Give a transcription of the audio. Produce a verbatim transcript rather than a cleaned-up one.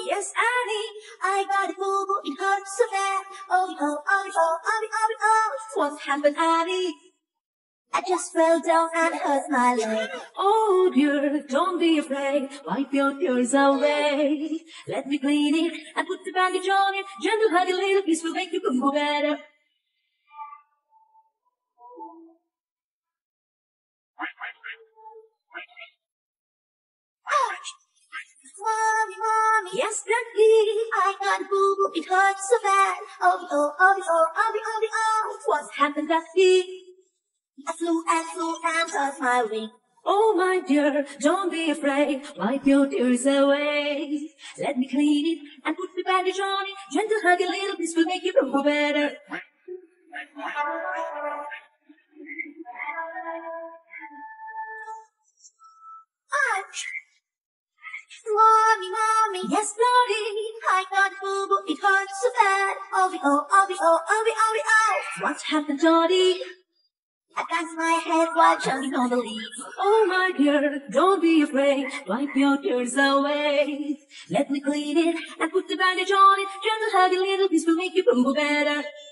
Yes, Annie, I got a boo-boo, it hurts so bad. Oh, oh, oh, oh, oh, oh, oh, what happened, Annie? I just fell down and hurt my leg. Oh dear, don't be afraid, wipe your tears away. Let me clean it and put the bandage on it. Gentle hug a little kiss will make you boo better. Ouch! Mommy, mommy, yes, Granny, I got a boo-boo, it hurts so bad. Oh, oh, oh, oh, oh, oh, oh, what happened, Granny? I flew and flew and hurt my wing. Oh my dear, don't be afraid, wipe your tears away. Let me clean it and put the bandage on it. Gentle hug a little, this will make you feel better. Ouch! Mommy, mommy, yes, Daddy, I got a boo-boo, it hurts so bad. Oh, oh, oh, oh, oh, oh, oh, what happened, Dottie? I banged my head while jumping on the leaves. Oh my dear, don't be afraid, wipe your tears away. Let me clean it and put the bandage on it. Gentle hug a little, this will make you feel better.